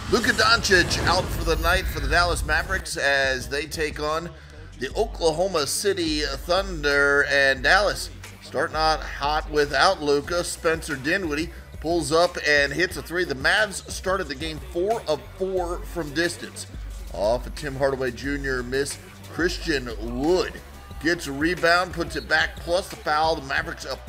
Luka Doncic out for the night for the Dallas Mavericks as they take on the Oklahoma City Thunder. And Dallas starting out hot without Luka. Spencer Dinwiddie pulls up and hits a three. The Mavs started the game 4 of 4 from distance. Off a Tim Hardaway Jr. miss. Christian Wood gets a rebound, puts it back, plus the foul. The Mavericks up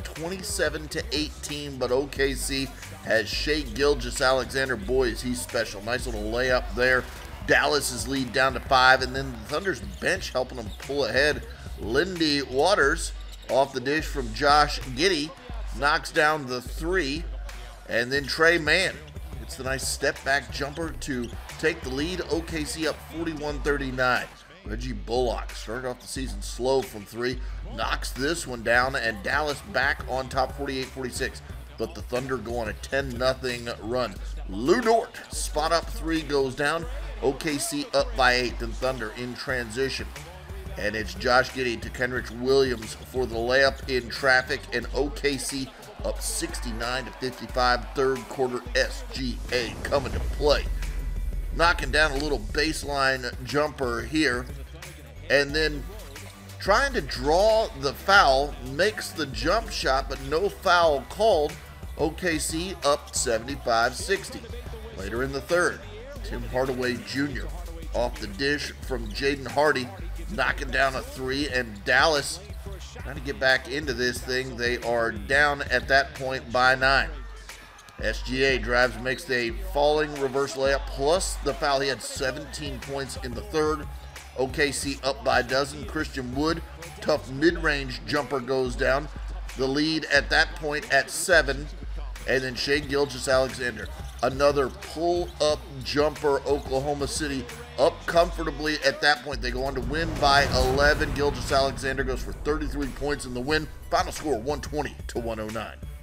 27-18, but OKC has Shai Gilgeous-Alexander. Boy, is he special. Nice little layup there. Dallas's lead down to 5, and then the Thunder's bench helping them pull ahead. Lindy Waters off the dish from Josh Giddey knocks down the 3, and then Trey Mann hits the nice step-back jumper to take the lead. OKC up 41-39. Reggie Bullock started off the season slow from 3, knocks this one down, and Dallas back on top 48-46. But the Thunder go on a 10-0 run. Luguentz Dort spot up 3 goes down. OKC up by 8, and Thunder in transition. And it's Josh Giddey to Kenrich Williams for the layup in traffic, and OKC up 69-55. Third quarter SGA coming to play. Knocking down a little baseline jumper here, and then trying to draw the foul, makes the jump shot, but no foul called. OKC up 75-60. Later in the third, Tim Hardaway Jr. off the dish from Jaden Hardy, knocking down a 3, and Dallas trying to get back into this thing. They are down at that point by 9. SGA drives, makes a falling reverse layup, plus the foul. He had 17 points in the third. OKC up by a dozen. Christian Wood, tough mid-range jumper goes down. The lead at that point at 7. And then Shai Gilgeous-Alexander, another pull-up jumper. Oklahoma City up comfortably at that point. They go on to win by 11. Gilgeous-Alexander goes for 33 points in the win. Final score 120-109.